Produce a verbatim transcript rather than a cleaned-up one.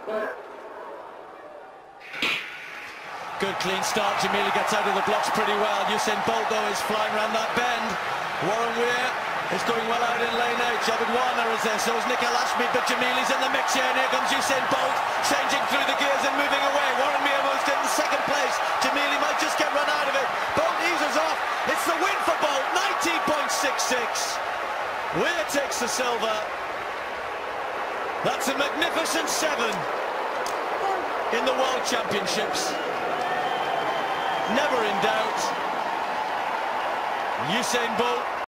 Good clean start. Jamili gets out of the blocks pretty well. Usain Bolt though is flying around that bend. Warren Weir is going well out in lane eight. Javid Warner is there, so is Nikhil Ashmead, but Jamili's in the mix here, and here comes Usain Bolt, changing through the gears and moving away. Warren Weir moves in second place. Jamili might just get run out of it. Bolt eases off. It's the win for Bolt, nineteen point six six. Weir takes the silver. That's a magnificent seven in the World Championships. Never in doubt. Usain Bolt